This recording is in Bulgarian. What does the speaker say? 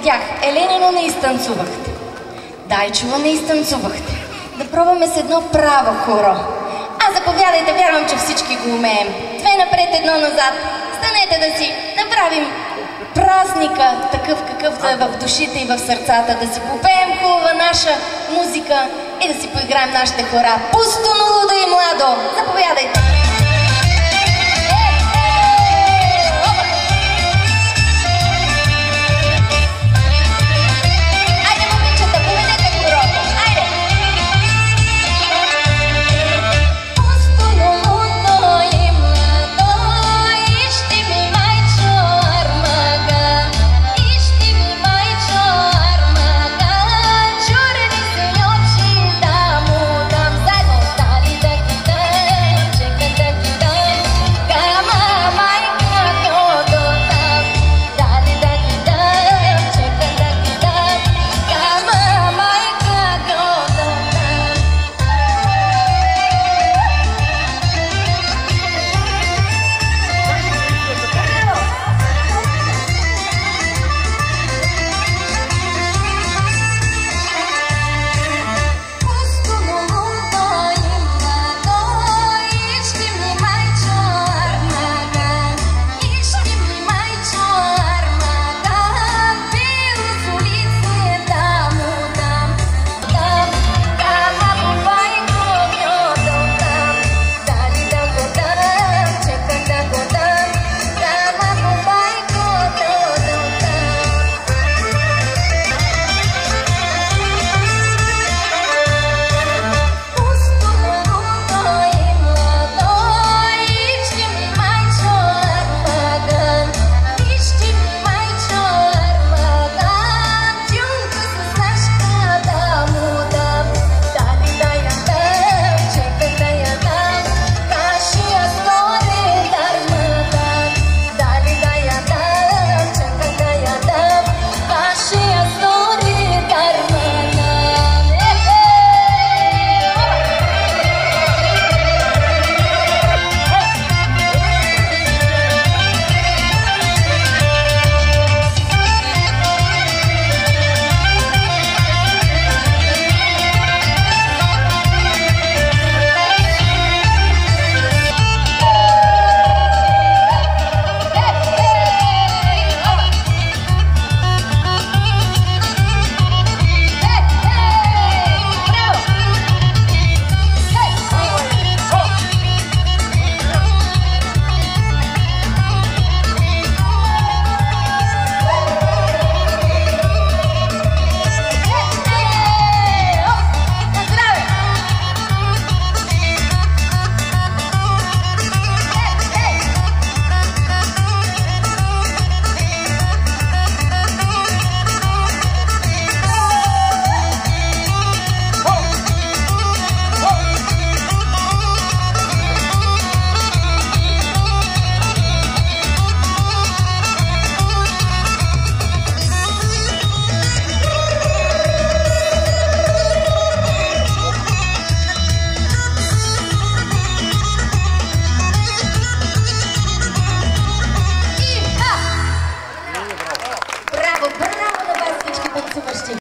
видях. Еленино не изтанцувахте. Дайчова не изтанцувахте. Да пробваме с едно право хоро. Заповядайте, вярвам, че всички го умеем. Две напред, едно назад. Станете да си направим празника, такъв какъвто е в душите и в сърцата. Да си попеем хубава наша музика и да си поиграем нашите хора. Пусто, но лудо и младо. Заповядайте!